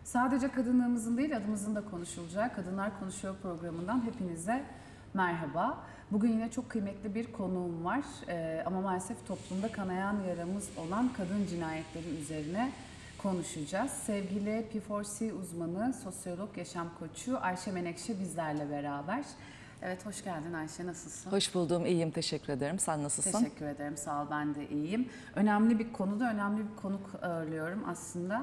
Sadece kadınlığımızın değil, adımızın da konuşulacağı Kadınlar Konuşuyor programından hepinize merhaba. Bugün yine çok kıymetli bir konuğum var. Ama maalesef toplumda kanayan yaramız olan kadın cinayetleri üzerine konuşacağız. Sevgili P4C uzmanı, sosyolog, yaşam koçu Ayşe Menekşe bizlerle beraber. Evet, hoş geldin Ayşe, nasılsın? Hoş buldum, iyiyim, teşekkür ederim. Sen nasılsın? Teşekkür ederim, sağ ol, ben de iyiyim. Önemli bir konuda önemli bir konuk ağırlıyorum aslında.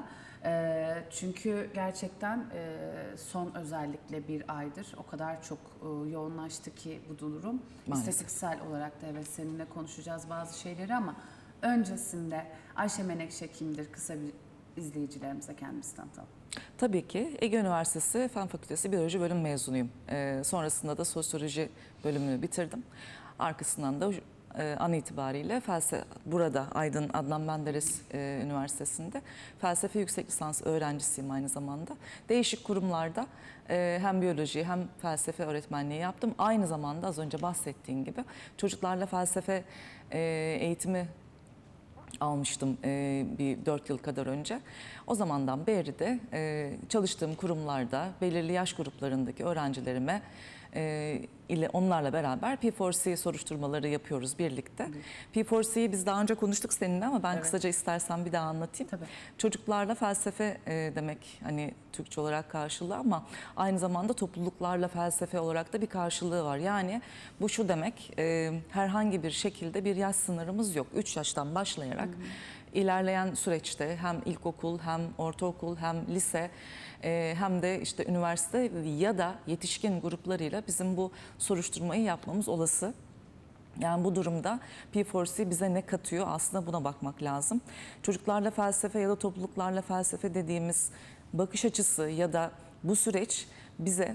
Çünkü gerçekten son özellikle bir aydır o kadar çok yoğunlaştı ki bu durum. Maalesef. İstatistiksel olarak da evet seninle konuşacağız bazı şeyleri ama öncesinde Ayşe Menekşe kimdir? Kısa bir izleyicilerimize kendimizi tanıtalım. Tabii ki Ege Üniversitesi Fen Fakültesi Biyoloji bölüm mezunuyum. Sonrasında da sosyoloji bölümünü bitirdim. Arkasından da an itibariyle burada Aydın Adnan Menderes Üniversitesi'nde felsefe yüksek lisans öğrencisiyim aynı zamanda. Değişik kurumlarda hem biyoloji hem felsefe öğretmenliği yaptım. Aynı zamanda az önce bahsettiğim gibi çocuklarla felsefe eğitimi almıştım bir 4 yıl kadar önce. O zamandan beri de çalıştığım kurumlarda belirli yaş gruplarındaki öğrencilerime ile onlarla beraber P4C soruşturmaları yapıyoruz birlikte. Evet. P4C'yi biz daha önce konuştuk seninle ama ben kısaca istersen bir daha anlatayım. Tabii. Çocuklarla felsefe demek hani Türkçe olarak karşılığı ama aynı zamanda topluluklarla felsefe olarak da bir karşılığı var. Yani bu şu demek, herhangi bir şekilde bir yaş sınırımız yok. 3 yaştan başlayarak ilerleyen süreçte hem ilkokul hem ortaokul hem lise hem de işte üniversite ya da yetişkin gruplarıyla bizim bu soruşturmayı yapmamız olası. Yani bu durumda P4C bize ne katıyor aslında buna bakmak lazım. Çocuklarla felsefe ya da topluluklarla felsefe dediğimiz bakış açısı ya da bu süreç bize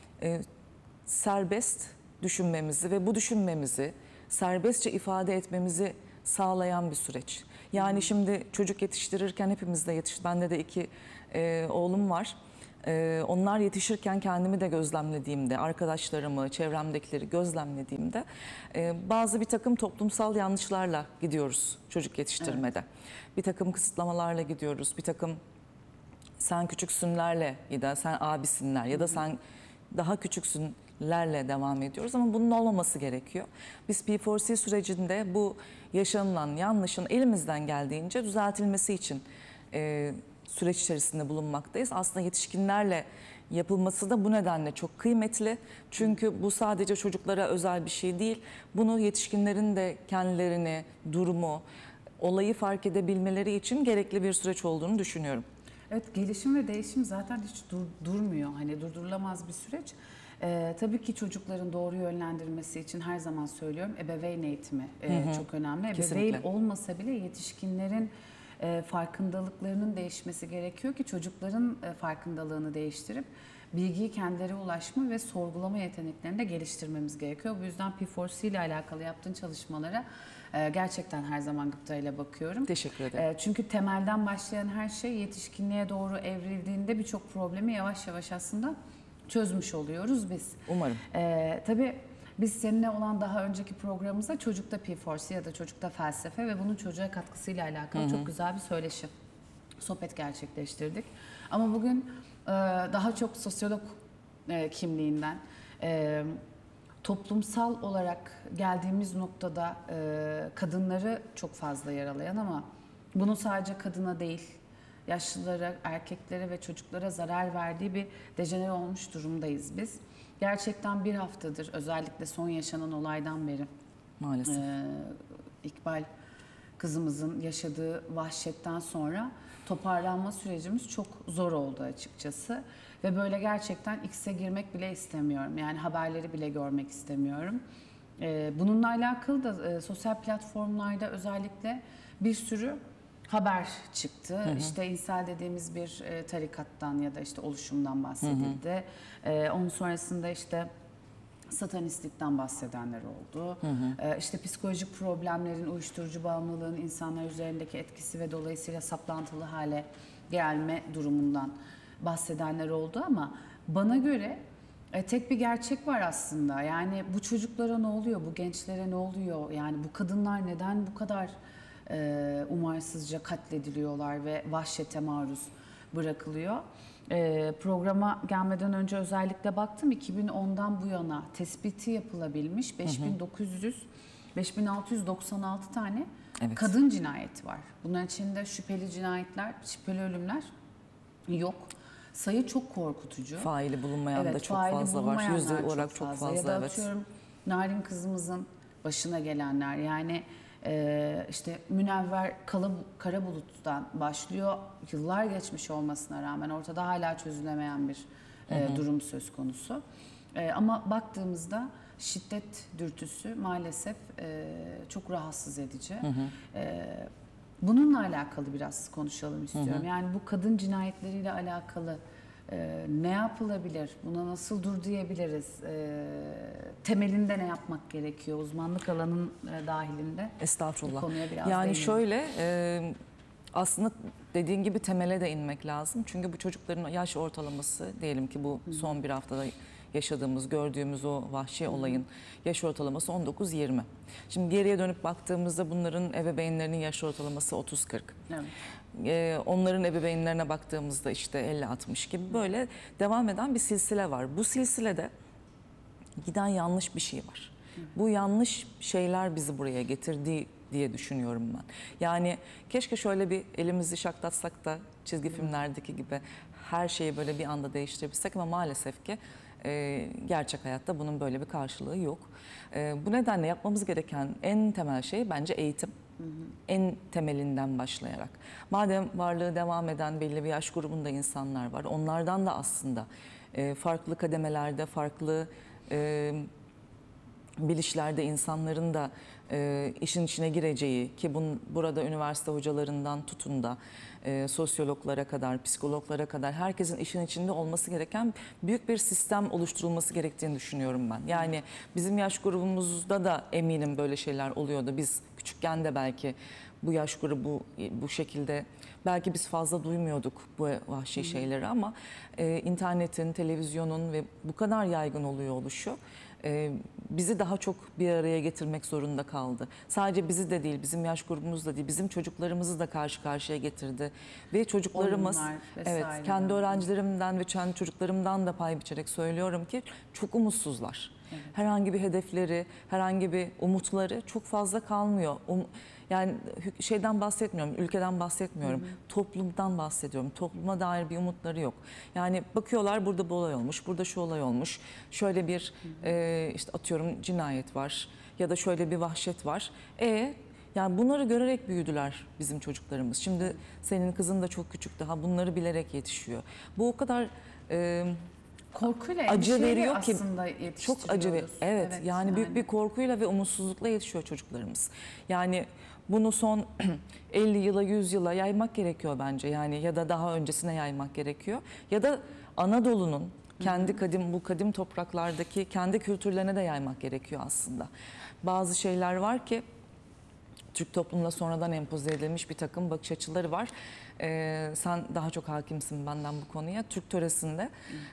serbest düşünmemizi ve bu düşünmemizi serbestçe ifade etmemizi sağlayan bir süreç. Yani şimdi çocuk yetiştirirken hepimiz de bende de 2 oğlum var. Onlar yetişirken kendimi de gözlemlediğimde, arkadaşlarımı, çevremdekileri gözlemlediğimde bir takım toplumsal yanlışlarla gidiyoruz çocuk yetiştirmede. Evet. Bir takım kısıtlamalarla gidiyoruz, bir takım sen küçüksünlerle ya da sen abisinler ya da sen daha küçüksünlerle devam ediyoruz ama bunun olmaması gerekiyor. Biz P4C sürecinde bu yaşanılan yanlışın elimizden geldiğince düzeltilmesi için süreç içerisinde bulunmaktayız. Aslında yetişkinlerle yapılması da bu nedenle çok kıymetli. Çünkü bu sadece çocuklara özel bir şey değil. Bunu yetişkinlerin de kendilerini, durumu, olayı fark edebilmeleri için gerekli bir süreç olduğunu düşünüyorum. Evet, gelişim ve değişim zaten hiç durmuyor. Hani durdurulamaz bir süreç. Tabii ki çocukların doğru yönlendirilmesi için her zaman söylüyorum ebeveyn eğitimi çok önemli. Kesinlikle. Ebeveyn olmasa bile yetişkinlerin farkındalıklarının değişmesi gerekiyor ki çocukların farkındalığını değiştirip bilgiyi kendileri ulaşma ve sorgulama yeteneklerini de geliştirmemiz gerekiyor. Bu yüzden P4C ile alakalı yaptığın çalışmalara gerçekten her zaman gıptayla bakıyorum. Teşekkür ederim. Çünkü temelden başlayan her şey yetişkinliğe doğru evrildiğinde birçok problemi yavaş yavaş aslında çözmüş oluyoruz biz. Umarım. Tabii biz seninle olan daha önceki programımızda çocukta P4C ya da çocukta felsefe ve bunun çocuğa katkısıyla alakalı çok güzel bir söyleşi, sohbet gerçekleştirdik. Ama bugün daha çok sosyolog kimliğinden toplumsal olarak geldiğimiz noktada kadınları çok fazla yaralayan ama bunun sadece kadına değil, yaşlılara, erkeklere ve çocuklara zarar verdiği bir dejenere olmuş durumdayız biz. Gerçekten bir haftadır özellikle son yaşanan olaydan beri maalesef İkbal kızımızın yaşadığı vahşetten sonra toparlanma sürecimiz çok zor oldu açıkçası. Ve böyle gerçekten X'e girmek bile istemiyorum. Yani haberleri bile görmek istemiyorum. Bununla alakalı da sosyal platformlarda özellikle bir sürü haber çıktı. İşte İnsel dediğimiz bir tarikattan ya da işte oluşumdan bahsedildi. Onun sonrasında işte satanistlikten bahsedenler oldu. İşte psikolojik problemlerin, uyuşturucu bağımlılığın insanlar üzerindeki etkisi ve dolayısıyla saplantılı hale gelme durumundan bahsedenler oldu ama bana göre tek bir gerçek var aslında. Yani bu çocuklara ne oluyor, bu gençlere ne oluyor? Yani bu kadınlar neden bu kadar umarsızca katlediliyorlar ve vahşete maruz bırakılıyor. Programa gelmeden önce özellikle baktım, 2010'dan bu yana tespiti yapılabilmiş 5696 tane Evet. kadın cinayeti var. Bunların içinde şüpheli cinayetler, şüpheli ölümler yok. Sayı çok korkutucu. Faili bulunmayan da çok faili fazla var. bulunmayanlar Yüzde olarak çok fazla. Ya da Evet. atıyorum Narin kızımızın başına gelenler, yani işte Münevver Karabulut'tan başlıyor. Yıllar geçmiş olmasına rağmen ortada hala çözülemeyen bir durum söz konusu. Ama baktığımızda şiddet dürtüsü maalesef çok rahatsız edici. Bununla alakalı biraz konuşalım istiyorum. Yani bu kadın cinayetleriyle alakalı ne yapılabilir? Buna nasıl dur diyebiliriz? Temelinde ne yapmak gerekiyor? Uzmanlık alanın dahilinde. Estağfurullah. Bu konuya biraz Yani değinelim. şöyle aslında dediğin gibi temele de inmek lazım. Çünkü bu çocukların yaş ortalaması, diyelim ki bu son bir haftada yaşadığımız, gördüğümüz o vahşi olayın yaş ortalaması 19-20. Şimdi geriye dönüp baktığımızda bunların ebeveynlerinin yaş ortalaması 30-40. Evet. Onların ebeveynlerine baktığımızda işte 50-60 gibi böyle devam eden bir silsile var. Bu silsilede giden yanlış bir şey var. Bu yanlış şeyler bizi buraya getirdi diye düşünüyorum ben. Yani keşke şöyle bir elimizi şaklatsak da çizgi filmlerdeki gibi her şeyi böyle bir anda değiştirebilsek, ama maalesef ki gerçek hayatta bunun böyle bir karşılığı yok. Bu nedenle yapmamız gereken en temel şey bence eğitim. En temelinden başlayarak. Madem varlığı devam eden belli bir yaş grubunda insanlar var, onlardan da aslında farklı kademelerde, farklı bilişlerde insanların da işin içine gireceği, ki burada üniversite hocalarından tutun da sosyologlara kadar, psikologlara kadar herkesin işin içinde olması gereken büyük bir sistem oluşturulması gerektiğini düşünüyorum ben. Yani bizim yaş grubumuzda da eminim böyle şeyler oluyordu. Biz küçükken de belki bu yaş grubu bu şekilde, belki biz fazla duymuyorduk bu vahşi şeyleri, ama internetin, televizyonun ve bu kadar yaygın oluyor oluşu bizi daha çok bir araya getirmek zorunda kaldı. Sadece bizi de değil, bizim yaş grubumuz da değil, bizim çocuklarımızı da karşı karşıya getirdi. Ve çocuklarımız, evet, kendi öğrencilerimden ve kendi çocuklarımdan da pay biçerek söylüyorum ki çok umutsuzlar. Evet. Herhangi bir hedefleri, herhangi bir umutları çok fazla kalmıyor. Yani şeyden bahsetmiyorum, ülkeden bahsetmiyorum, toplumdan bahsediyorum. Topluma dair bir umutları yok. Yani bakıyorlar, burada bu olay olmuş, burada şu olay olmuş, şöyle bir işte atıyorum cinayet var ya da şöyle bir vahşet var. Yani bunları görerek büyüdüler bizim çocuklarımız. Şimdi senin kızın da çok küçük, daha bunları bilerek yetişiyor. Bu o kadar korkuyla, acı veriyor ki, aslında çok acı ve evet, yani büyük bir yani. korkuyla ve umutsuzlukla yetişiyor çocuklarımız. Yani bunu son 50 yıla 100 yıla yaymak gerekiyor bence, yani ya da daha öncesine yaymak gerekiyor, ya da Anadolu'nun kendi bu kadim topraklardaki kendi kültürlerine de yaymak gerekiyor aslında. Bazı şeyler var ki Türk toplumuna sonradan empoze edilmiş bir takım bakış açıları var. Sen daha çok hakimsin benden bu konuya. Türk töresinde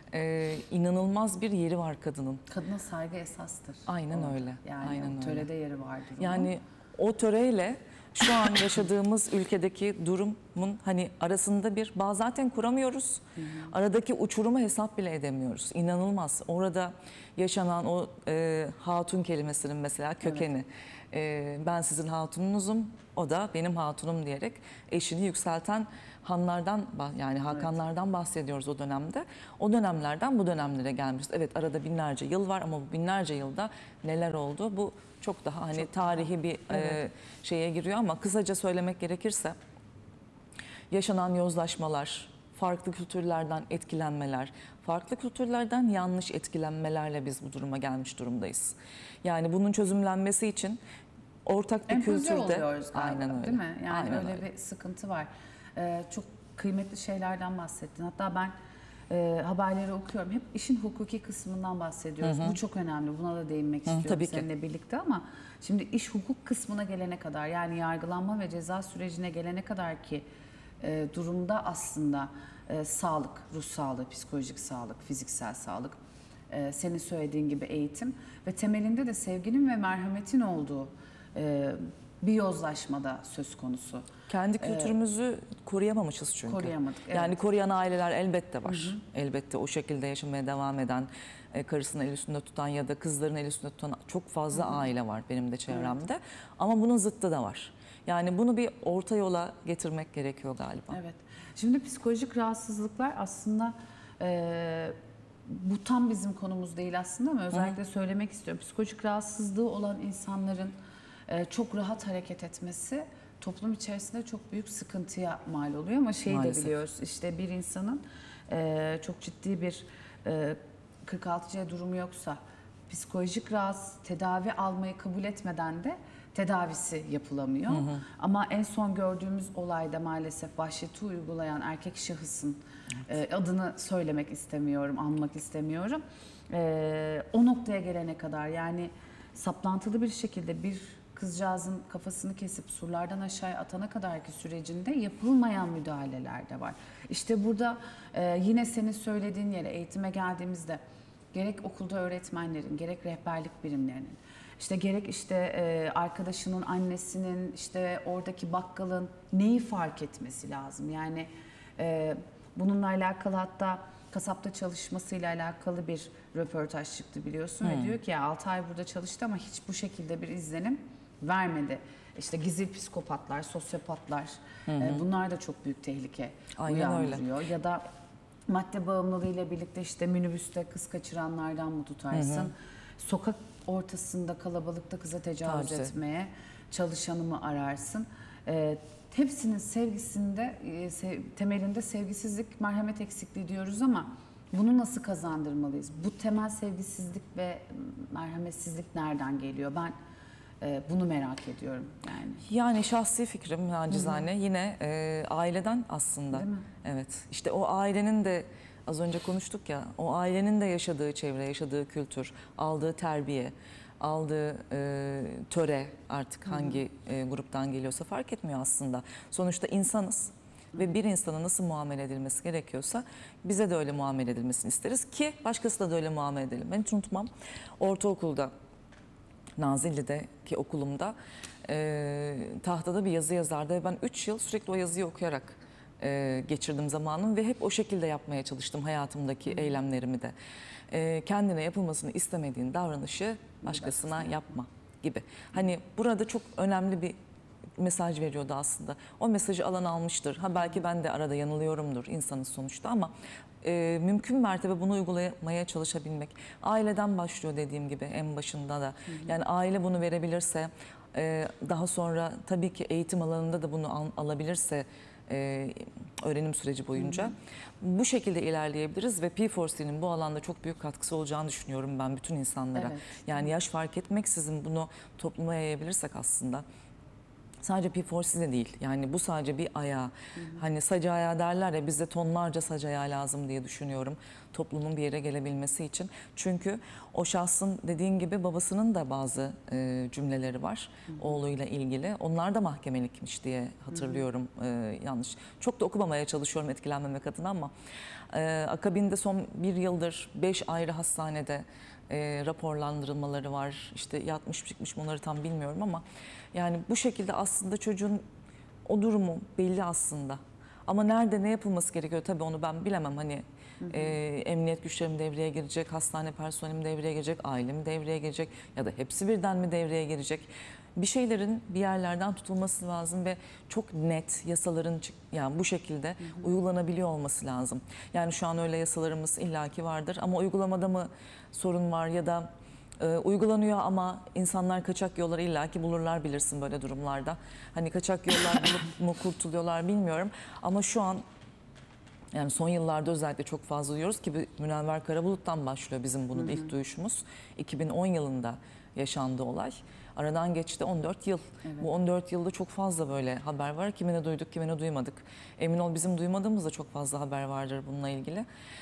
inanılmaz bir yeri var kadının. Kadına saygı esastır. Aynen orada. öyle. Yani aynen törede yeri vardır. Yani o töreyle şu an yaşadığımız ülkedeki durumun hani arasında bir bağ zaten kuramıyoruz. Aradaki uçurumu hesap bile edemiyoruz. İnanılmaz. Orada yaşanan o hatun kelimesinin mesela kökeni. Evet. Ben sizin hatununuzum, o da benim hatunum diyerek eşini yükselten hanlardan, yani hakanlardan bahsediyoruz o dönemde. O dönemlerden bu dönemlere gelmişiz. Evet, arada binlerce yıl var ama bu binlerce yılda neler oldu? Bu çok daha hani çok tarihi bir şeye giriyor, ama kısaca söylemek gerekirse yaşanan yozlaşmalar, farklı kültürlerden etkilenmeler, farklı kültürlerden yanlış etkilenmelerle biz bu duruma gelmiş durumdayız. Yani bunun çözümlenmesi için ortak bir empoze kültürde oluyoruz galiba, aynen öyle. değil mi? Yani aynen öyle bir sıkıntı var. Çok kıymetli şeylerden bahsettin. Hatta ben haberleri okuyorum. Hep işin hukuki kısmından bahsediyoruz. Bu çok önemli. Buna da değinmek istiyorum tabii ki. seninle birlikte, ama şimdi iş hukuk kısmına gelene kadar, yani yargılanma ve ceza sürecine gelene kadar ki durumda aslında sağlık, ruh sağlığı, psikolojik sağlık, fiziksel sağlık, senin söylediğin gibi eğitim ve temelinde de sevginin ve merhametin olduğu bir yozlaşma da söz konusu. Kendi kültürümüzü koruyamamışız çünkü. Koruyamadık, evet. Yani koruyan aileler elbette var. Elbette o şekilde yaşamaya devam eden, karısının el üstünde tutan ya da kızların el üstünde tutan çok fazla aile var benim de çevremde. Ama bunun zıttı da var. Yani bunu bir orta yola getirmek gerekiyor galiba. Evet. Şimdi psikolojik rahatsızlıklar aslında bu tam bizim konumuz değil aslında ama özellikle söylemek istiyorum. Psikolojik rahatsızlığı olan insanların çok rahat hareket etmesi toplum içerisinde çok büyük sıkıntıya mal oluyor ama şeyi de Maalesef. biliyoruz. İşte bir insanın çok ciddi bir 46C durumu yoksa psikolojik tedavi almayı kabul etmeden de tedavisi yapılamıyor. Ama en son gördüğümüz olayda maalesef vahşeti uygulayan erkek şahısın adını söylemek istemiyorum, anmak istemiyorum. O noktaya gelene kadar yani saplantılı bir şekilde bir kızcağızın kafasını kesip surlardan aşağıya atana kadarki sürecinde yapılmayan müdahaleler de var. İşte burada yine senin söylediğin yere eğitime geldiğimizde gerek okulda öğretmenlerin, gerek rehberlik birimlerinin, işte gerek arkadaşının, annesinin, işte oradaki bakkalın neyi fark etmesi lazım? Yani bununla alakalı hatta kasapta çalışmasıyla alakalı bir röportaj çıktı biliyorsun ve diyor ki ya 6 ay burada çalıştı ama hiç bu şekilde bir izlenim vermedi. İşte gizli psikopatlar, sosyopatlar bunlar da çok büyük tehlike uyandırıyor. Ya da madde bağımlılığıyla birlikte işte minibüste kız kaçıranlardan mı tutarsın? Sokak ortasında kalabalıkta kıza tecavüz etmeye çalışanı mı ararsın? Hepsinin sevgisinde temelinde sevgisizlik, merhamet eksikliği diyoruz ama bunu nasıl kazandırmalıyız? Bu temel sevgisizlik ve merhametsizlik nereden geliyor? Ben bunu merak ediyorum yani. Yani şahsi fikrim nacizane yine aileden aslında. Değil mi? Evet. İşte o ailenin de az önce konuştuk ya, o ailenin de yaşadığı çevre, yaşadığı kültür, aldığı terbiye, aldığı töre artık hangi gruptan geliyorsa fark etmiyor aslında. Sonuçta insanız ve bir insana nasıl muamele edilmesi gerekiyorsa bize de öyle muamele edilmesini isteriz ki başkasına da öyle muamele edelim. Ben hiç unutmam, ortaokulda Nazilli'deki okulumda tahtada bir yazı yazardı ve ben 3 yıl sürekli o yazıyı okuyarak geçirdim zamanım ve hep o şekilde yapmaya çalıştım hayatımdaki eylemlerimi de. Kendine yapılmasını istemediğin davranışı başkasına yapma gibi. Hani burada çok önemli bir mesaj veriyordu aslında. O mesajı alan almıştır. Ha belki ben de arada yanılıyorumdur insanız sonuçta ama mümkün mertebe bunu uygulamaya çalışabilmek. Aileden başlıyor dediğim gibi en başında da. Yani aile bunu verebilirse, daha sonra tabii ki eğitim alanında da bunu alabilirse öğrenim süreci boyunca bu şekilde ilerleyebiliriz ve P4C'nin bu alanda çok büyük katkısı olacağını düşünüyorum ben bütün insanlara. Evet. Yani yaş fark etmeksizin bunu topluma yayabilirsek aslında. Sadece P4C de değil. Yani bu sadece bir ayağı. Hani sac ayağı derler ya, bizde tonlarca sac ayağı lazım diye düşünüyorum. Toplumun bir yere gelebilmesi için. Çünkü o şahsın dediğin gibi babasının da bazı cümleleri var oğluyla ilgili. Onlar da mahkemelikmiş diye hatırlıyorum yanlış. Çok da okumamaya çalışıyorum etkilenmemek adına ama akabinde son bir yıldır 5 ayrı hastanede raporlandırılmaları var. İşte yatmış çıkmış onları tam bilmiyorum ama yani bu şekilde aslında çocuğun o durumu belli aslında. Ama nerede ne yapılması gerekiyor tabii onu ben bilemem. Hani emniyet güçlerim devreye girecek, hastane personelim devreye girecek, ailem devreye girecek ya da hepsi birden mi devreye girecek? Bir şeylerin bir yerlerden tutulması lazım ve çok net yasaların yani bu şekilde uygulanabiliyor olması lazım. Yani şu an öyle yasalarımız illaki vardır ama uygulamada mı sorun var ya da uygulanıyor ama insanlar kaçak yolları illaki bulurlar bilirsin böyle durumlarda. Hani kaçak yollar bulup mu kurtuluyorlar bilmiyorum ama şu an yani son yıllarda özellikle çok fazla duyuyoruz ki Münevver Karabulut'tan başlıyor bizim bunun ilk duyuşumuz. 2010 yılında yaşandı olay. Aradan geçti 14 yıl. Evet. Bu 14 yılda çok fazla böyle haber var. Kimine duyduk, kimine duymadık. Emin ol bizim duymadığımızda çok fazla haber vardır bununla ilgili.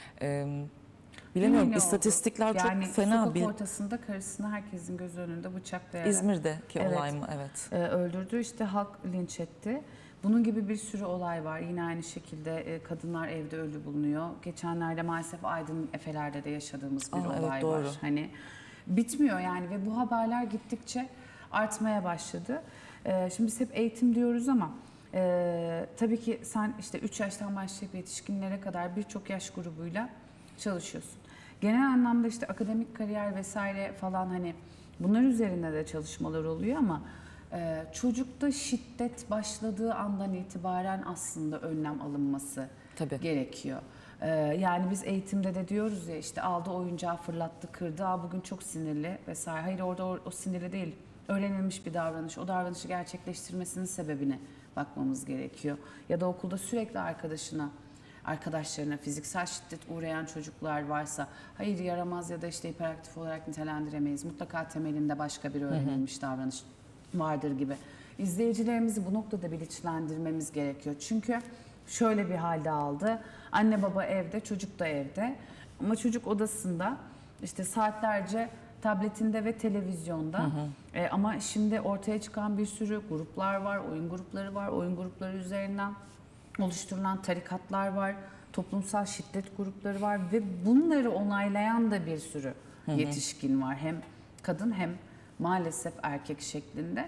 Bilemiyorum, Ne oldu? istatistikler Yani çok fena. sokak ortasında karısını herkesin göz önünde bıçaklayarak İzmir'deki Evet. olay mı? Evet. Öldürdü. İşte halk linç etti. Bunun gibi bir sürü olay var. Yine aynı şekilde kadınlar evde ölü bulunuyor. Geçenlerde maalesef Aydın Efeler'de de yaşadığımız bir Evet, olay doğru. var. Hani bitmiyor yani ve bu haberler gittikçe artmaya başladı. Şimdi biz hep eğitim diyoruz ama tabii ki sen işte 3 yaştan başlayıp yetişkinlere kadar birçok yaş grubuyla çalışıyorsun. Genel anlamda işte akademik kariyer vesaire falan hani bunlar üzerinde de çalışmalar oluyor ama çocukta şiddet başladığı andan itibaren aslında önlem alınması Tabii. gerekiyor. Yani biz eğitimde de diyoruz ya işte aldı oyuncağı fırlattı kırdı bugün çok sinirli vesaire. Hayır orada o sinirli değil, öğrenilmiş bir davranış. O davranışı gerçekleştirmesinin sebebine bakmamız gerekiyor. Ya da okulda sürekli arkadaşlarına fiziksel şiddet uğrayan çocuklar varsa hayır yaramaz ya da işte hiperaktif olarak nitelendiremeyiz. Mutlaka temelinde başka bir öğrenilmiş davranış vardır gibi. İzleyicilerimizi bu noktada bilinçlendirmemiz gerekiyor. Çünkü şöyle bir halde aldı. Anne baba evde, çocuk da evde. Ama çocuk odasında işte saatlerce tabletinde ve televizyonda. Ama şimdi ortaya çıkan bir sürü gruplar var, oyun grupları var. Oyun grupları üzerinden oluşturulan tarikatlar var, toplumsal şiddet grupları var ve bunları onaylayan da bir sürü yetişkin var. Hem kadın hem maalesef erkek şeklinde.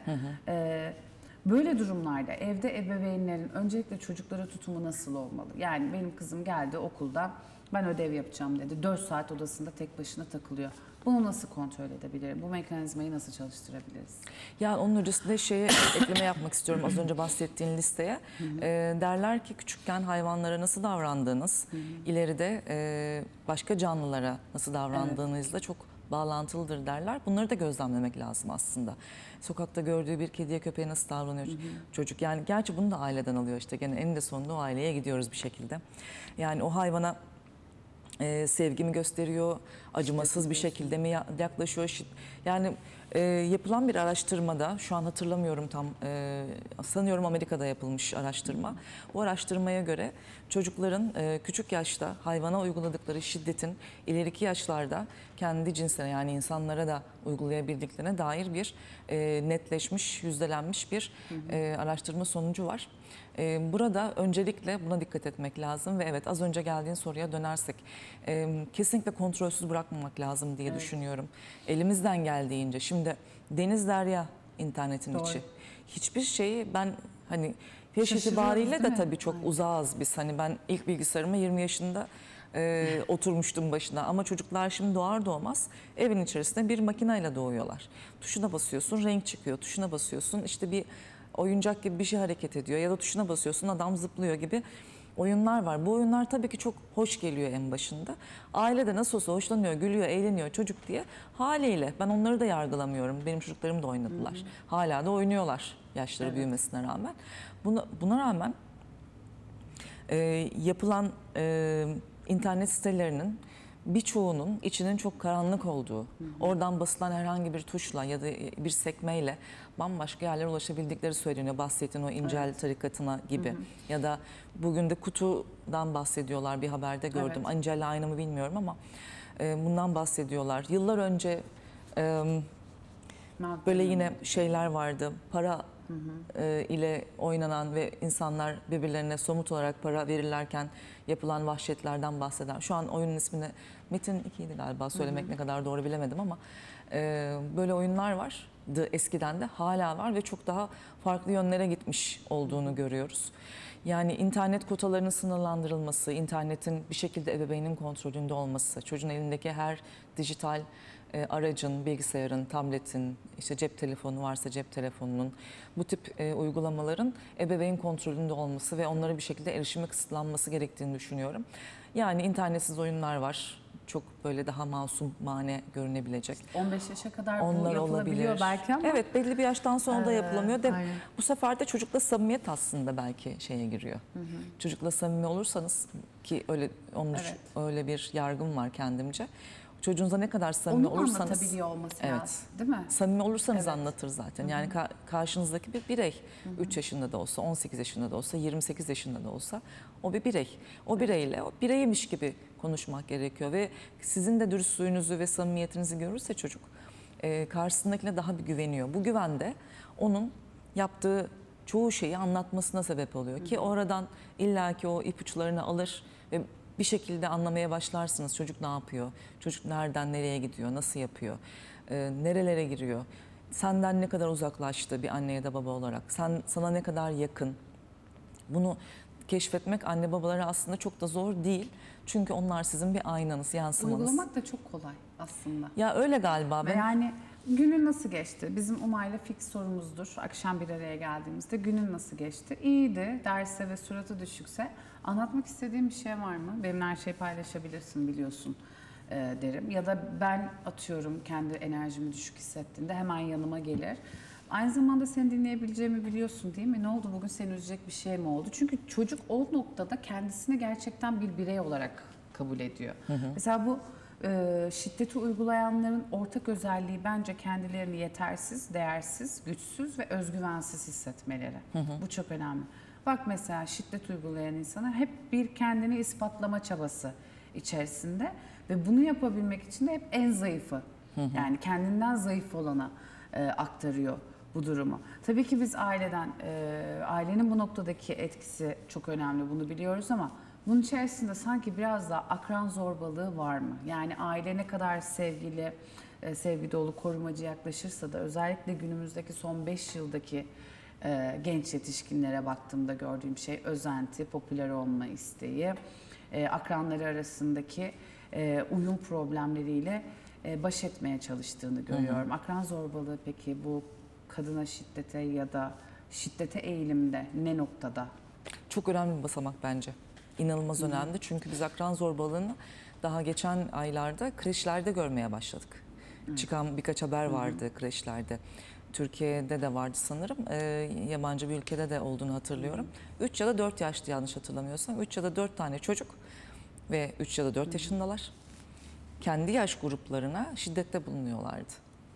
Böyle durumlarda evde ebeveynlerin öncelikle çocuklara tutumu nasıl olmalı? Yani benim kızım geldi okuldan ben ödev yapacağım dedi. 4 saat odasında tek başına takılıyor. Bunu nasıl kontrol edebilirim? Bu mekanizmayı nasıl çalıştırabiliriz? Yani onun öncesinde ekleme yapmak istiyorum az önce bahsettiğin listeye. Derler ki küçükken hayvanlara nasıl davrandığınız, ileride başka canlılara nasıl davrandığınızla çok bağlantılıdır derler. Bunları da gözlemlemek lazım aslında. Sokakta gördüğü bir kediye köpeğe nasıl davranıyor çocuk. Yani gerçi bunu da aileden alıyor işte. Gene eninde sonunda o aileye gidiyoruz bir şekilde. Yani o hayvana sevgi mi gösteriyor, acımasız bir şekilde mi yaklaşıyor? Yani yapılan bir araştırmada, şu an hatırlamıyorum tam, sanıyorum Amerika'da yapılmış araştırma. Bu araştırmaya göre çocukların küçük yaşta hayvana uyguladıkları şiddetin ileriki yaşlarda kendi cinsine yani insanlara da uygulayabildiklerine dair bir netleşmiş, yüzdelenmiş bir araştırma sonucu var. Burada öncelikle buna dikkat etmek lazım ve evet az önce geldiğin soruya dönersek kesinlikle kontrolsüz bırakmamak lazım diye düşünüyorum. Elimizden geldiğince şimdi deniz derya internetin Doğru. içi. Hiçbir şeyi ben hani yaş Şaşırıyoruz, itibariyle değil de mi? tabii çok Aynen. uzağız biz. Hani ben ilk bilgisayarıma 20 yaşında oturmuştum başına ama çocuklar şimdi doğar doğmaz evin içerisinde bir makineyle doğuyorlar. Tuşuna basıyorsun renk çıkıyor, tuşuna basıyorsun işte bir oyuncak gibi bir şey hareket ediyor ya da tuşuna basıyorsun adam zıplıyor gibi oyunlar var. Bu oyunlar tabii ki çok hoş geliyor en başında. Aile de nasıl olsa hoşlanıyor, gülüyor, eğleniyor çocuk diye haliyle ben onları da yargılamıyorum. Benim çocuklarım da oynadılar. Hala da oynuyorlar yaşları büyümesine rağmen. Buna rağmen yapılan internet sitelerinin birçoğunun içinin çok karanlık olduğu, oradan basılan herhangi bir tuşla ya da bir sekmeyle bambaşka yerlere ulaşabildikleri söyleniyor. Bahsettiğin o İncel tarikatına gibi ya da bugün de kutudan bahsediyorlar bir haberde gördüm. Evet. İncel aynı mı bilmiyorum ama bundan bahsediyorlar. Yıllar önce böyle yine şeyler vardı. Para ile oynanan ve insanlar birbirlerine somut olarak para verirlerken yapılan vahşetlerden bahseden. Şu an oyunun ismini Metin 2'ydi galiba söylemek ne kadar doğru bilemedim ama böyle oyunlar vardı eskiden de hala var ve çok daha farklı yönlere gitmiş olduğunu görüyoruz. Yani internet kotalarının sınırlandırılması, internetin bir şekilde ebeveynin kontrolünde olması, çocuğun elindeki her dijital aracın, bilgisayarın, tabletin, işte cep telefonu varsa cep telefonunun bu tip uygulamaların ebeveyn kontrolünde olması ve onlara bir şekilde erişime kısıtlanması gerektiğini düşünüyorum. Yani internetsiz oyunlar var. Çok böyle daha masumane görünebilecek. 15 yaşa kadar bu Onlar yapılabiliyor olabilir. belki ama. Evet belli bir yaştan sonra da yapılamıyor. Aynen. Bu sefer de çocukla samimiyet aslında belki şeye giriyor. Çocukla samimi olursanız ki öyle bir yargım var kendimce. Çocuğunuza ne kadar samimi Onu olursanız anlatabiliyor olması evet. lazım değil mi? Samimi olursanız Evet. anlatır zaten. Yani karşınızdaki bir birey 3 yaşında da olsa, 18 yaşında da olsa, 28 yaşında da olsa o bir birey. O bireyle o bireymiş gibi konuşmak gerekiyor ve sizin de dürüstlüğünüzü ve samimiyetinizi görürse çocuk karşısındakine daha bir güveniyor. Bu güven de onun yaptığı çoğu şeyi anlatmasına sebep oluyor ki oradan illaki o ipuçlarını alır ve bir şekilde anlamaya başlarsınız çocuk ne yapıyor, çocuk nereden nereye gidiyor, nasıl yapıyor, nerelere giriyor. senden ne kadar uzaklaştı bir anne ya da baba olarak? Sana ne kadar yakın? Bunu keşfetmek anne babalara aslında çok da zor değil. Çünkü onlar sizin bir aynanız, yansımanız. Uygulamak da çok kolay aslında. Ya öyle galiba. Ve yani günün nasıl geçti? Bizim Umay'la fix sorumuzdur. Akşam bir araya geldiğimizde günün nasıl geçti? İyiydi derse ve suratı düşükse anlatmak istediğim bir şey var mı? Benimle her şeyi paylaşabilirsin biliyorsun derim. Ya da ben atıyorum kendi enerjimi düşük hissettiğinde hemen yanıma gelir. Aynı zamanda seni dinleyebileceğimi biliyorsun değil mi? Ne oldu bugün seni üzecek bir şey mi oldu? Çünkü çocuk o noktada kendisini gerçekten bir birey olarak kabul ediyor. Mesela bu şiddeti uygulayanların ortak özelliği bence kendilerini yetersiz, değersiz, güçsüz ve özgüvensiz hissetmeleri. Bu çok önemli. Bak mesela şiddet uygulayan insanlar hep bir kendini ispatlama çabası içerisinde ve bunu yapabilmek için de hep en zayıfı, yani kendinden zayıf olana aktarıyor bu durumu. Tabii ki biz ailenin bu noktadaki etkisi çok önemli, bunu biliyoruz ama bunun içerisinde sanki biraz da akran zorbalığı var mı? Yani aile ne kadar sevgi dolu, korumacı yaklaşırsa da özellikle günümüzdeki son 5 yıldaki genç yetişkinlere baktığımda gördüğüm şey özenti, popüler olma isteği, akranları arasındaki uyum problemleriyle baş etmeye çalıştığını görüyorum. Akran zorbalığı peki bu kadına şiddete ya da şiddete eğilimde ne noktada? Çok önemli bir basamak bence. İnanılmaz önemli. Çünkü biz akran zorbalığını daha geçen aylarda kreşlerde görmeye başladık. Çıkan birkaç haber vardı kreşlerde. Türkiye'de de vardı sanırım. Yabancı bir ülkede de olduğunu hatırlıyorum. 3 ya da 4 yaşlı yanlış hatırlamıyorsam. 3 ya da 4 tane çocuk ve 3 ya da 4 yaşındalar. Kendi yaş gruplarına şiddette bulunuyorlardı.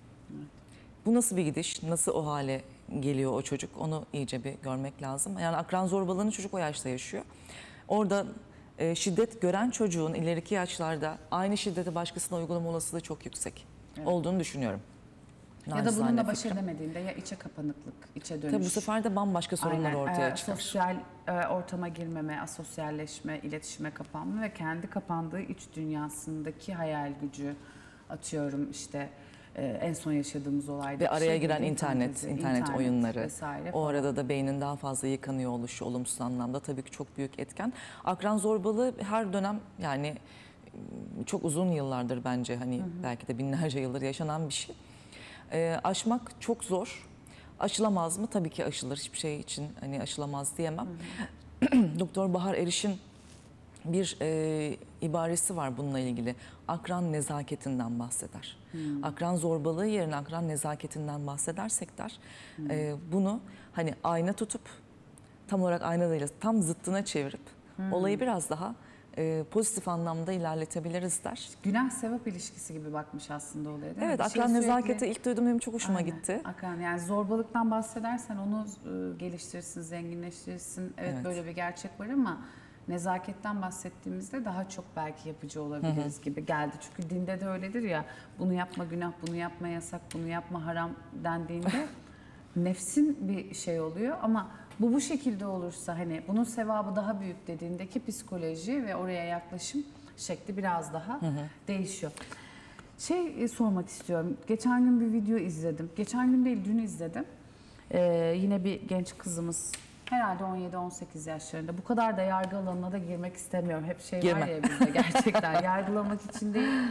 Bu nasıl bir gidiş? Nasıl o hale geliyor o çocuk? Onu iyice bir görmek lazım. Yani akran zorbalığını çocuk o yaşta yaşıyor. Orada şiddet gören çocuğun ileriki yaşlarda aynı şiddeti başkasına uygulama olasılığı çok yüksek olduğunu düşünüyorum. Ya da bununla baş edemediğinde ya içe kapanıklık, içe dönüş. Tabii bu sefer de bambaşka sorunlar ortaya çıkar. Sosyal ortama girmeme, asosyalleşme, iletişime kapanma ve kendi kapandığı iç dünyasındaki hayal gücü, atıyorum işte en son yaşadığımız olayda. Ve araya giren internet oyunları. Vesaire o arada da beynin daha fazla yıkanıyor oluşu olumsuz anlamda tabii ki çok büyük etken. Akran zorbalığı her dönem yani çok uzun yıllardır bence hani belki de binlerce yıldır yaşanan bir şey. Aşmak çok zor. Aşılamaz mı? Tabii ki aşılır. Hiçbir şey için hani aşılamaz diyemem. Doktor Bahar Eriş'in bir ibaresi var bununla ilgili. Akran nezaketinden bahseder. Akran zorbalığı yerine akran nezaketinden bahsedersek der. Bunu hani ayna tutup tam olarak ayna değil, tam zıttına çevirip olayı biraz daha pozitif anlamda ilerletebiliriz der. Günah sevap ilişkisi gibi bakmış aslında olaya değil mi? Evet, akran nezaketi ilk duyduğum benim çok hoşuma gitti. Akran, yani zorbalıktan bahsedersen onu geliştirirsin, zenginleştirirsin. Evet, böyle bir gerçek var ama nezaketten bahsettiğimizde daha çok belki yapıcı olabiliriz gibi geldi. Çünkü dinde de öyledir ya, bunu yapma günah, bunu yapma yasak, bunu yapma haram dendiğinde nefsin bir şey oluyor ama bu şekilde olursa hani bunun sevabı daha büyük dediğindeki psikoloji ve oraya yaklaşım şekli biraz daha değişiyor. Sormak istiyorum. Geçen gün bir video izledim. Geçen gün değil, dün izledim. Yine bir genç kızımız herhalde 17-18 yaşlarında. Bu kadar da yargı alanına da girmek istemiyorum. Hep var ya bizde gerçekten yargılamak için değil.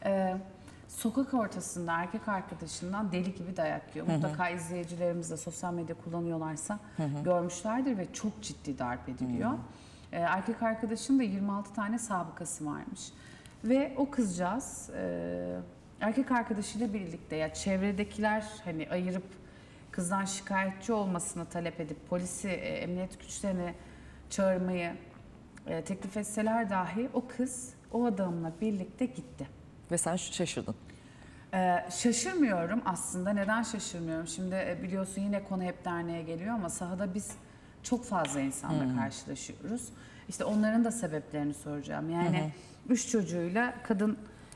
Sokak ortasında erkek arkadaşından deli gibi dayak yiyor. Mutlaka izleyicilerimiz de sosyal medya kullanıyorlarsa görmüşlerdir ve çok ciddi darp ediliyor. Erkek arkadaşın da 26 tane sabıkası varmış. Ve o kızcağız erkek arkadaşıyla birlikte ya çevredekiler hani ayırıp kızdan şikayetçi olmasını talep edip polisi, emniyet güçlerini çağırmayı teklif etseler dahi o kız o adamla birlikte gitti. Ve sen şaşırdın. Şaşırmıyorum aslında. Neden şaşırmıyorum? Şimdi biliyorsun yine konu hep derneğe geliyor ama sahada biz çok fazla insanla karşılaşıyoruz. İşte onların da sebeplerini soracağım. Yani 3 çocuğuyla kadın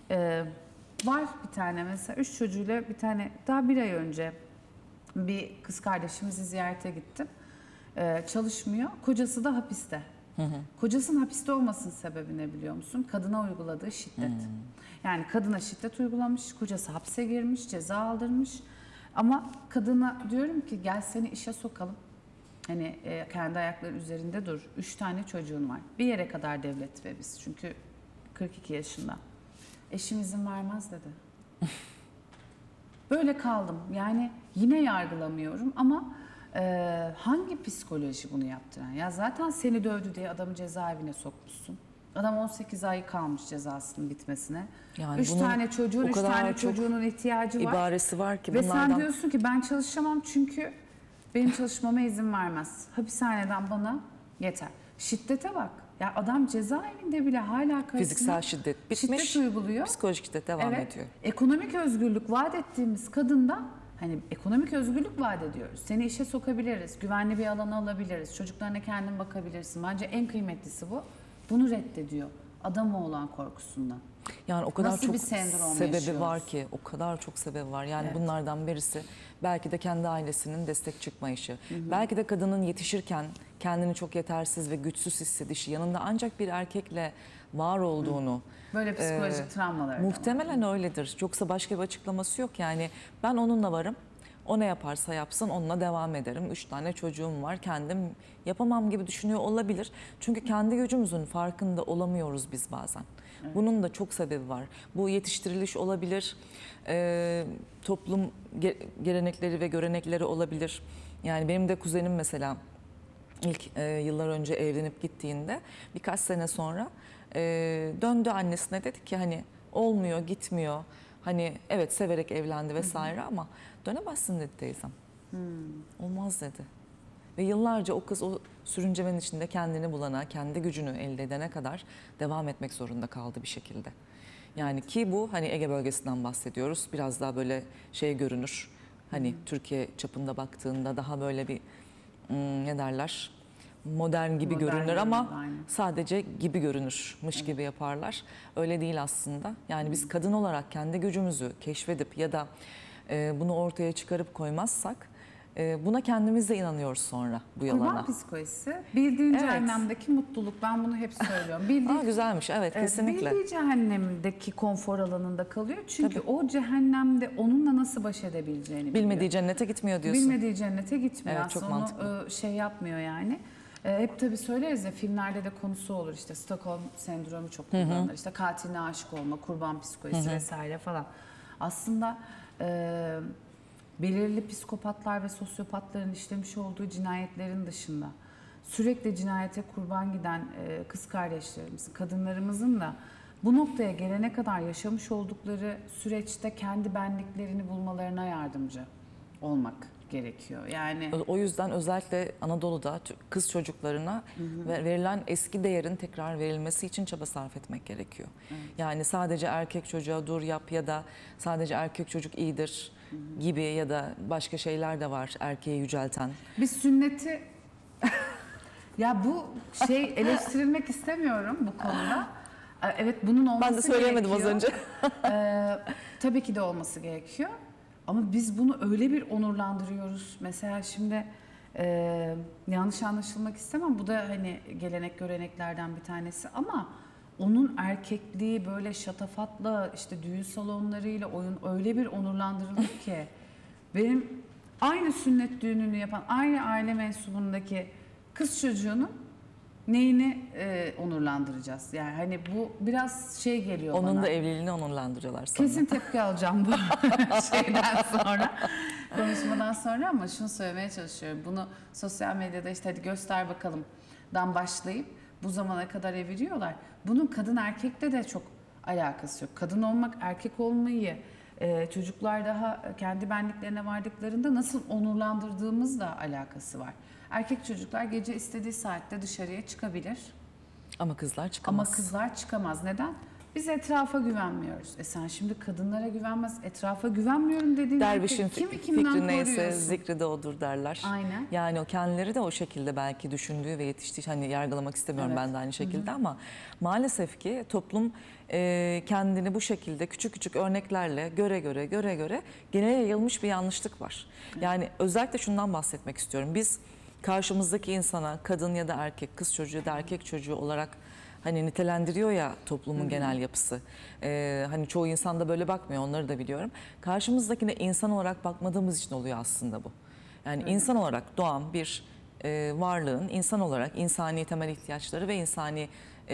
var bir tane mesela 3 çocuğuyla bir tane daha bir ay önce bir kız kardeşimizi ziyarete gittim. Çalışmıyor. Kocası da hapiste. Kocasının hapiste olmasının sebebi ne biliyor musun? Kadına uyguladığı şiddet. Yani kadına şiddet uygulamış, kocası hapse girmiş, ceza aldırmış. Ama kadına diyorum ki gel seni işe sokalım. Hani kendi ayakları üzerinde dur. 3 tane çocuğun var. Bir yere kadar devlet ve biz. Çünkü 42 yaşında. Eşim izin vermez dedi. Böyle kaldım. Yani yine yargılamıyorum ama hangi psikoloji bunu yaptıran? Ya zaten seni dövdü diye adamı cezaevine sokmuşsun. Adam 18 ay kalmış cezasının bitmesine. Yani 3 bunun tane çocuğun, o 3 kadar tane çok çocuğunun ihtiyacı var. ibaresi var ki Ve bunlardan. sen diyorsun ki ben çalışamam çünkü benim çalışmama izin vermez. Hapishaneden bana yeter. Şiddete bak. Ya adam cezaevinde bile hala karşısına Fiziksel şiddet bitmiş, şiddet uyguluyor. psikolojik şiddet devam Evet. ediyor. Ekonomik özgürlük vaat ettiğimiz kadında hani ekonomik özgürlük vaat ediyoruz. Seni işe sokabiliriz, güvenli bir alana alabiliriz, çocuklarına kendin bakabilirsin. Bence en kıymetlisi bu. Bunu reddediyor. Adama olan korkusundan. Yani o kadar Nasıl çok bir sendrom sebebi yaşıyoruz? var ki, o kadar çok sebebi var. Yani Evet. bunlardan birisi belki de kendi ailesinin destek çıkmayışı. Belki de kadının yetişirken kendini çok yetersiz ve güçsüz hissedişi, yanında ancak bir erkekle var olduğunu. Böyle psikolojik travmalar. Muhtemelen öyledir. Yoksa başka bir açıklaması yok. Yani ben onunla varım. O ne yaparsa yapsın onunla devam ederim. 3 tane çocuğum var. Kendim yapamam gibi düşünüyor olabilir. Çünkü kendi gücümüzün farkında olamıyoruz biz bazen. Bunun da çok sebebi var. Bu yetiştiriliş olabilir. Toplum gelenekleri ve görenekleri olabilir. Yani benim de kuzenim mesela ilk yıllar önce evlenip gittiğinde birkaç sene sonra döndü annesine, dedi ki hani olmuyor, gitmiyor. Hani evet severek evlendi vesaire ama dönemezsin dedi teyzem. Olmaz dedi. Ve yıllarca o kız o sürüncemenin içinde kendini bulana, kendi gücünü elde edene kadar devam etmek zorunda kaldı bir şekilde. Yani ki bu hani Ege bölgesinden bahsediyoruz. Biraz daha böyle şey görünür. Hani Türkiye çapında baktığında daha böyle bir ne derler? Modern gibi Modern görünür ama görünür, aynen. sadece gibi görünürmüş gibi yaparlar. Öyle değil aslında. Yani biz kadın olarak kendi gücümüzü keşfedip ya da bunu ortaya çıkarıp koymazsak buna kendimiz de inanıyoruz sonra bu yalana. Kurban psikolojisi bildiğin Evet. cehennemdeki mutluluk. Ben bunu hep söylüyorum. Bildiğin, Güzelmiş, evet, kesinlikle. bildiği cehennemdeki konfor alanında kalıyor. Çünkü o cehennemde onunla nasıl baş edebileceğini biliyor. Bilmediği cennete gitmiyor diyorsun. Bilmediği cennete gitmiyor. Evet, çok Aslında mantıklı. onu şey yapmıyor yani. Hep tabii söyleriz ya, filmlerde de konusu olur, işte Stockholm sendromu çok kullanılır. İşte katiline aşık olma, kurban psikolojisi vesaire falan. Aslında belirli psikopatlar ve sosyopatların işlemiş olduğu cinayetlerin dışında sürekli cinayete kurban giden kız kardeşlerimizin, kadınlarımızın da bu noktaya gelene kadar yaşamış oldukları süreçte kendi benliklerini bulmalarına yardımcı olmak gerekiyor. Yani O yüzden özellikle Anadolu'da kız çocuklarına verilen eski değerin tekrar verilmesi için çaba sarf etmek gerekiyor. Yani sadece erkek çocuğa dur yap ya da sadece erkek çocuk iyidir gibi ya da başka şeyler de var erkeği yücelten. biz sünneti ya bu şey eleştirilmek istemiyorum bu konuda. Evet, bunun olması Ben de söyleyemedim az gerekiyor. önce. Tabii ki de olması gerekiyor. Ama biz bunu öyle bir onurlandırıyoruz. Mesela şimdi yanlış anlaşılmak istemem. Bu da hani gelenek göreneklerden bir tanesi ama onun erkekliği böyle şatafatla, işte düğün salonlarıyla oyun öyle bir onurlandırılıyor ki benim aynı sünnet düğününü yapan aynı aile mensubundaki kız çocuğunun neyini onurlandıracağız? Yani hani bu biraz şey geliyor bana. Onun da evliliğini onurlandırıyorlar sonra. Kesin tepki alacağım bu şeyden sonra, konuşmadan sonra, ama şunu söylemeye çalışıyorum. Bunu sosyal medyada işte hadi göster bakalımdan başlayıp bu zamana kadar eviriyorlar. Bunun kadın erkekle de çok alakası yok. Kadın olmak, erkek olmayı çocuklar daha kendi benliklerine vardıklarında nasıl onurlandırdığımızla alakası var. Erkek çocuklar gece istediği saatte dışarıya çıkabilir. Ama kızlar çıkamaz. Ama kızlar çıkamaz. Neden? Biz etrafa güvenmiyoruz. Sen şimdi kadınlara güvenmez, etrafa güvenmiyorum dediğin Dervişin erkek kimi kimden fikri neyse koruyorsun? zikri de odur derler. Aynen. Yani o kendileri de o şekilde belki düşündüğü ve yetiştiği, hani yargılamak istemiyorum Evet. ben de aynı şekilde ama maalesef ki toplum kendini bu şekilde küçük küçük örneklerle göre göre genele yayılmış bir yanlışlık var. Yani özellikle şundan bahsetmek istiyorum. Biz karşımızdaki insana kadın ya da erkek, kız çocuğu ya da erkek çocuğu olarak hani nitelendiriyor ya toplumun genel yapısı. Hani çoğu insan da böyle bakmıyor, onları da biliyorum. Karşımızdakine insan olarak bakmadığımız için oluyor aslında bu. Yani insan olarak doğan bir varlığın insan olarak insani temel ihtiyaçları ve insani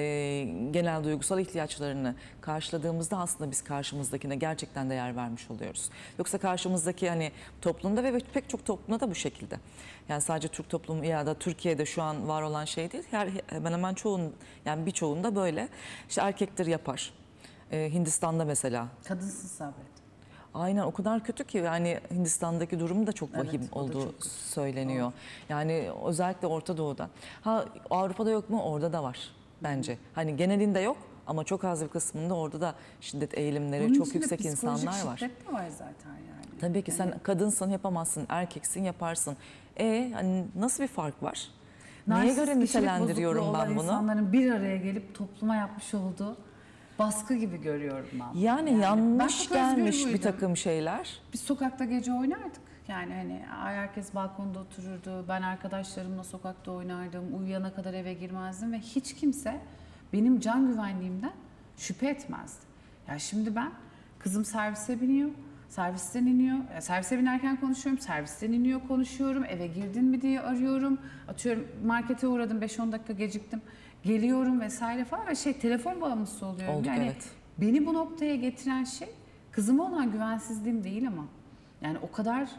genel duygusal ihtiyaçlarını karşıladığımızda aslında biz karşımızdakine gerçekten değer vermiş oluyoruz. Yoksa karşımızdaki hani toplumda ve pek çok toplumda da bu şekilde. Yani sadece Türk toplumu ya da Türkiye'de şu an var olan şey değil. Hemen hemen çoğun, yani birçoğunda böyle. İşte erkektir yapar. Hindistan'da mesela. Kadınsın sabret. Aynen, o kadar kötü ki yani Hindistan'daki durum da çok Evet, vahim o da olduğu çok kötü. söyleniyor. Yani özellikle Orta Doğu'da. Ha, Avrupa'da yok mu? Orada da var bence. Hani genelinde yok ama çok az bir kısmında orada da şiddet eğilimleri Bunun çok içinde yüksek psikolojik insanlar var. şiddet de var zaten yani. Tabii ki sen kadınsın yapamazsın, erkeksin yaparsın. Hani nasıl bir fark var? Neye Narsist göre kişilik nitelendiriyorum bozukluğu olan ben bunu? insanların bir araya gelip topluma yapmış olduğu baskı gibi görüyorum ben. Yani ben yanlış çok özgür gelmiş bir buydum. takım şeyler. Biz sokakta gece oynardık. Yani hani herkes balkonda otururdu. Ben arkadaşlarımla sokakta oynardım. Uyuyana kadar eve girmezdim ve hiç kimse benim can güvenliğimden şüphe etmezdi. Ya şimdi ben kızım servise biniyor. Servisten iniyor. Servise binerken konuşuyorum. Servisten iniyor konuşuyorum. Eve girdin mi diye arıyorum. Atıyorum markete uğradım 5-10 dakika geciktim. Geliyorum vesaire falan ve telefon bağımlısı oluyorum. Olduk, yani evet. beni bu noktaya getiren şey kızıma olan güvensizliğim değil ama yani o kadar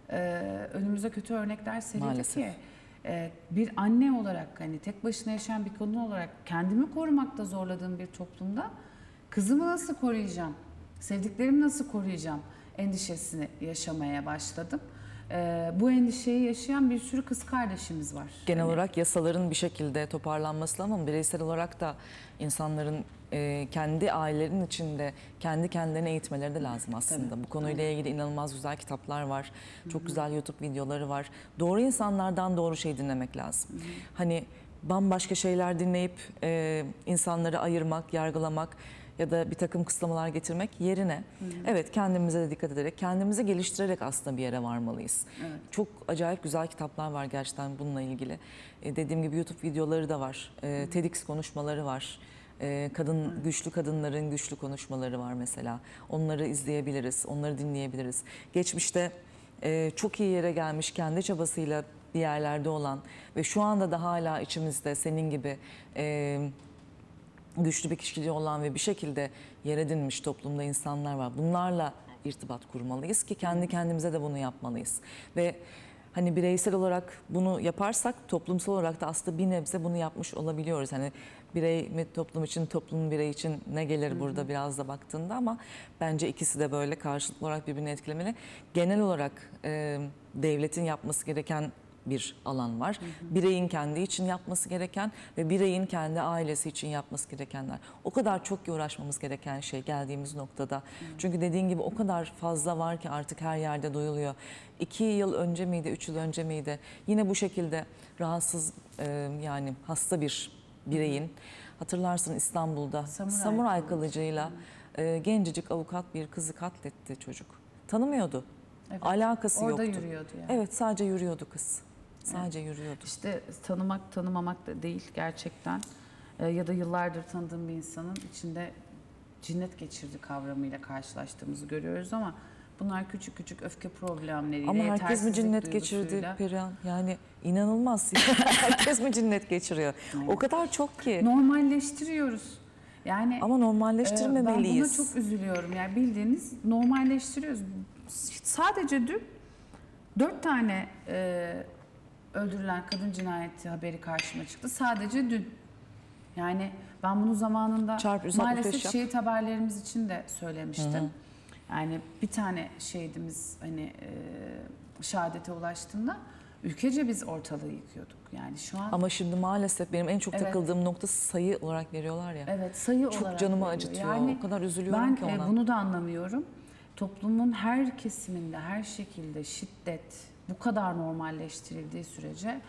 önümüze kötü örnekler serildi Maalesef. ki bir anne olarak hani tek başına yaşayan bir kadın olarak kendimi korumakta zorladığım bir toplumda kızımı nasıl koruyacağım, sevdiklerimi nasıl koruyacağım endişesini yaşamaya başladım. Bu endişeyi yaşayan bir sürü kız kardeşimiz var. Genel Hani olarak yasaların bir şekilde toparlanması ama bireysel olarak da insanların kendi ailelerinin içinde kendi kendilerini eğitmeleri de lazım aslında. Tabii, Bu konuyla ilgili inanılmaz güzel kitaplar var. Çok güzel YouTube videoları var. Doğru insanlardan doğru şey dinlemek lazım. Hani bambaşka şeyler dinleyip insanları ayırmak, yargılamak ya da bir takım kısıtlamalar getirmek yerine evet, kendimize de dikkat ederek, kendimizi geliştirerek aslında bir yere varmalıyız. Evet. Çok acayip güzel kitaplar var gerçekten bununla ilgili. Dediğim gibi YouTube videoları da var. TEDx konuşmaları var. Güçlü kadınların güçlü konuşmaları var mesela. Onları izleyebiliriz, onları dinleyebiliriz. Geçmişte çok iyi yere gelmiş, kendi çabasıyla bir yerlerde olan ve şu anda da hala içimizde senin gibi güçlü bir kişiliği olan ve bir şekilde yer edinmiş toplumda insanlar var. Bunlarla irtibat kurmalıyız ki kendi kendimize de bunu yapmalıyız. Ve hani bireysel olarak bunu yaparsak toplumsal olarak da aslında bir nebze bunu yapmış olabiliyoruz. Hani birey mi toplum için, toplum birey için ne gelir burada biraz da baktığında ama bence ikisi de böyle karşılıklı olarak birbirini etkilemeli. Genel olarak devletin yapması gereken bir alan var. Bireyin kendi için yapması gereken ve bireyin kendi ailesi için yapması gerekenler. O kadar çok uğraşmamız gereken şey geldiğimiz noktada. Çünkü dediğin gibi o kadar fazla var ki artık her yerde duyuluyor. 2 yıl önce miydi, 3 yıl önce miydi? Yine bu şekilde rahatsız yani hasta bir bireyin, hatırlarsın İstanbul'da samuray kılıcıyla gencecik avukat bir kızı katletti çocuk. Tanımıyordu. Evet, Alakası orada yoktu. yürüyordu yani. Evet, sadece yürüyordu kız. Sadece yürüyordu. İşte tanımak tanımamak da değil gerçekten. Ya da yıllardır tanıdığım bir insanın içinde cinnet geçirdi kavramıyla karşılaştığımızı görüyoruz ama bunlar küçük küçük öfke problemleriyle, Ama herkes mi yetersizlik cinnet geçirdi duygusuyla. Perihan? Yani inanılmaz. Herkes mi cinnet geçiriyor? O kadar çok ki. Normalleştiriyoruz. Yani Ama ben normalleştirmemeliyiz. buna çok üzülüyorum. Yani bildiğiniz normalleştiriyoruz. Sadece dün 4 tane öldürülen kadın cinayeti haberi karşıma çıktı. Sadece dün. Yani ben bunu zamanında Çarpı 165 maalesef yap. şehit haberlerimiz için de söylemiştim. Yani bir tane şehidimiz hani şehadete ulaştığında ülkece biz ortalığı yıkıyorduk. Yani şu an Ama şimdi maalesef benim en çok Evet. takıldığım nokta sayı olarak veriyorlar ya. evet sayı Çok olarak canımı veriyor. acıtıyor. Yani O kadar üzülüyorum ben ki ona. bunu da anlamıyorum. Toplumun her kesiminde, her şekilde şiddet bu kadar normalleştirildiği sürece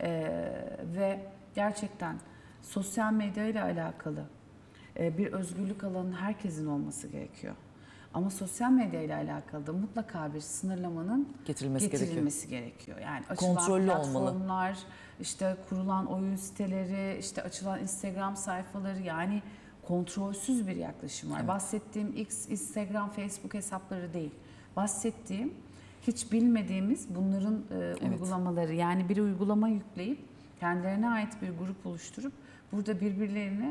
ve gerçekten sosyal medya ile alakalı bir özgürlük alanının herkesin olması gerekiyor. Ama sosyal medya ile alakalı da mutlaka bir sınırlamanın getirilmesi gerekiyor. Yani açılan Kontrollü platformlar, olmalı. işte kurulan oyun siteleri, işte açılan Instagram sayfaları, yani kontrolsüz bir yaklaşım var. Evet. Bahsettiğim X, Instagram, Facebook hesapları değil. Bahsettiğim hiç bilmediğimiz bunların uygulamaları, yani bir uygulama yükleyip kendilerine ait bir grup oluşturup burada birbirlerini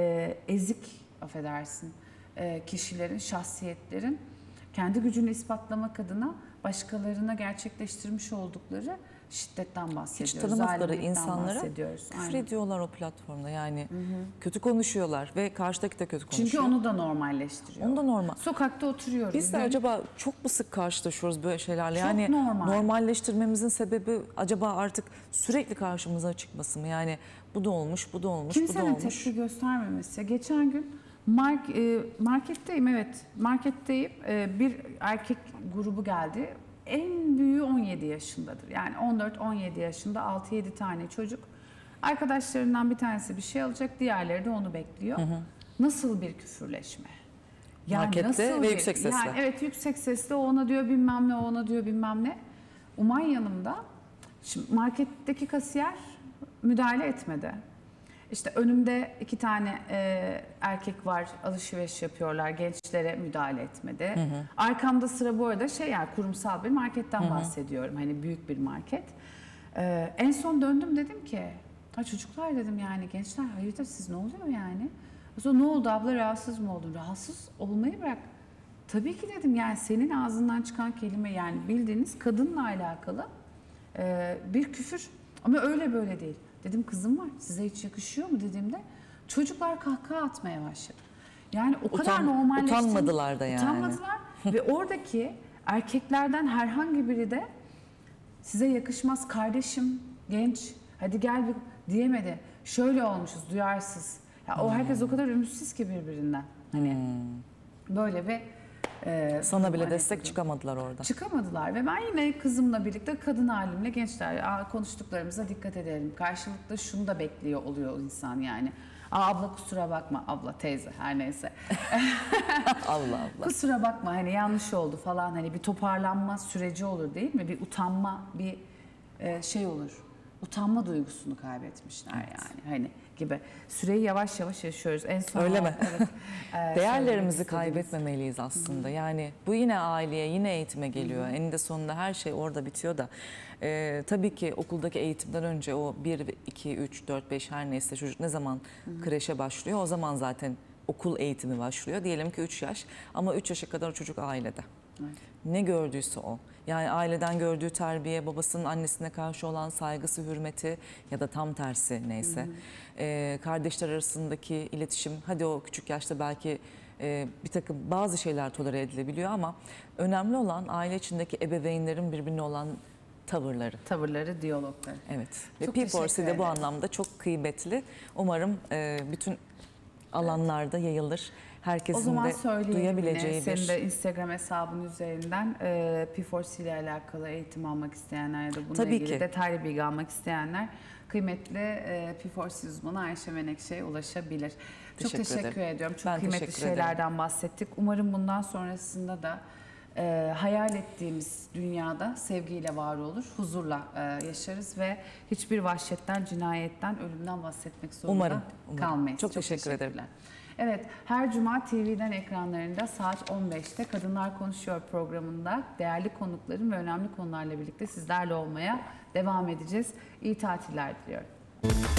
ezik, affedersin, kişilerin, şahsiyetlerin kendi gücünü ispatlamak adına başkalarına gerçekleştirmiş oldukları şiddetten bahsediyoruz. Hiç tanımadıkları zalimlikten insanlara bahsediyoruz. küfür Aynen. ediyorlar o platformda, yani kötü konuşuyorlar ve karşıdaki de kötü konuşuyor. Çünkü onu da normalleştiriyor. Onu da normal. Sokakta oturuyoruz. Biz de acaba çok mu sık karşılaşıyoruz böyle şeylerle? Çok Yani normal. normalleştirmemizin sebebi acaba artık sürekli karşımıza çıkması mı? Yani bu da olmuş, bu da olmuş, bu da kimsenin olmuş. tepki göstermemesi. Geçen gün marketteyim, evet. Marketteyim. Bir erkek grubu geldi. En büyüğü 17 yaşındadır. Yani 14-17 yaşında 6-7 tane çocuk. Arkadaşlarından bir tanesi bir şey alacak, diğerleri de onu bekliyor. Nasıl bir küfürleşme? Markette ve yüksek sesle. Yani evet, yüksek sesle, o ona diyor bilmem ne, o ona diyor bilmem ne. Umay yanımda. Şimdi marketteki kasiyer müdahale etmedi. İşte önümde 2 tane erkek var, alışveriş yapıyorlar, gençlere müdahale etmedi. Arkamda sıra bu arada yani kurumsal bir marketten bahsediyorum, hani büyük bir market. En son döndüm, dedim ki, ha çocuklar dedim, yani gençler hayırdır siz, ne oluyor yani? O zaman ne oldu abla, rahatsız mı oldun? Rahatsız olmayı bırak. Tabii ki dedim, yani senin ağzından çıkan kelime, yani bildiğiniz kadınla alakalı bir küfür, ama öyle böyle değil. Dedim kızım var, size hiç yakışıyor mu dediğimde çocuklar kahkaha atmaya başladı. Yani o kadar normalleşti. Utanmadılar da yani. Utanmadılar ve oradaki erkeklerden herhangi biri de size yakışmaz kardeşim, genç, hadi gel bir diyemedi. Şöyle olmuşuz, duyarsız. Ya o herkes o kadar ümitsiz ki birbirinden. Hani böyle ve Sana bile destek çıkamadılar orada. çıkamadılar ve ben yine kızımla birlikte kadın halimle, gençler konuştuklarımıza dikkat edelim. Karşılıklı şunu da bekliyor oluyor insan yani. Abla kusura bakma, abla teyze her neyse. Allah Allah. Kusura bakma, hani yanlış oldu falan, hani bir toparlanma süreci olur değil mi? Bir utanma, bir şey olur. Utanma duygusunu kaybetmişler yani, hani gibi. Süreyi yavaş yavaş yaşıyoruz. En son Öyle mi? Evet, Değerlerimizi söylemek kaybetmemeliyiz aslında. Yani bu yine aileye, yine eğitime geliyor. Eninde sonunda her şey orada bitiyor da. Tabii ki okuldaki eğitimden önce o 1, 2, 3, 4, 5 her neyse çocuk ne zaman kreşe başlıyor, o zaman zaten okul eğitimi başlıyor. Diyelim ki 3 yaş, ama 3 yaşa kadar o çocuk ailede. Evet. Ne gördüyse o. Yani aileden gördüğü terbiye, babasının annesine karşı olan saygısı, hürmeti ya da tam tersi neyse. Kardeşler arasındaki iletişim, hadi o küçük yaşta belki bir takım bazı şeyler tolere edilebiliyor, ama önemli olan aile içindeki ebeveynlerin birbirine olan tavırları. diyalogları. Evet. Ve Çok P4C teşekkür de bu ederim. anlamda çok kıymetli. Umarım bütün alanlarda yayılır. O Herkesin zaman de söyleyelim duyabileceği yine, senin bir... de Instagram hesabın üzerinden P4C ile alakalı eğitim almak isteyenler ya da bununla Tabii ilgili ki. detaylı bilgi almak isteyenler kıymetli P4C uzmanı Ayşe Menekşe'ye ulaşabilir. Çok Teşekkür teşekkür ederim. ediyorum. Çok Ben kıymetli teşekkür ederim. şeylerden bahsettik. Umarım bundan sonrasında da hayal ettiğimiz dünyada sevgiyle var olur, huzurla yaşarız ve hiçbir vahşetten, cinayetten, ölümden bahsetmek zorunda Umarım. kalmayız. Çok teşekkür ederim. teşekkürler. Evet, her cuma TV'den ekranlarında saat 15'te Kadınlar Konuşuyor programında değerli konuklarım ve önemli konularla birlikte sizlerle olmaya devam edeceğiz. İyi tatiller diliyorum.